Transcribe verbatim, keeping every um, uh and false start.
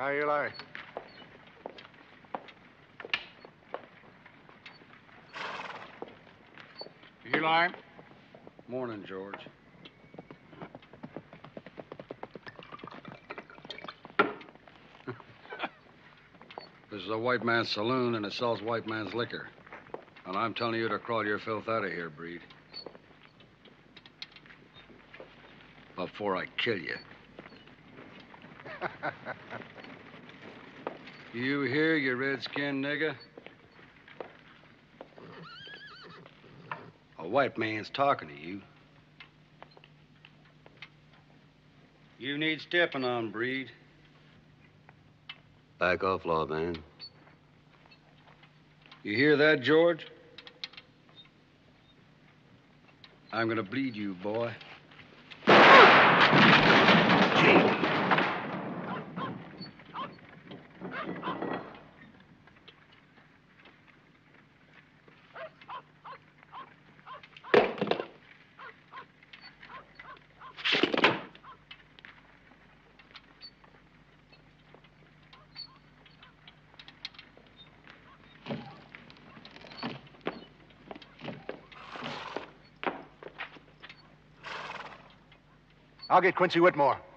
Hi, Eli. Eli? Morning, George. This is a white man's saloon, and it sells white man's liquor. And I'm telling you to crawl your filth out of here, Breed. Before I kill you. You hear, you red-skinned nigger? A white man's talking to you. You need stepping on, Breed. Back off, lawman. You hear that, George? I'm gonna bleed you, boy. I'll get Quincy Whitmore.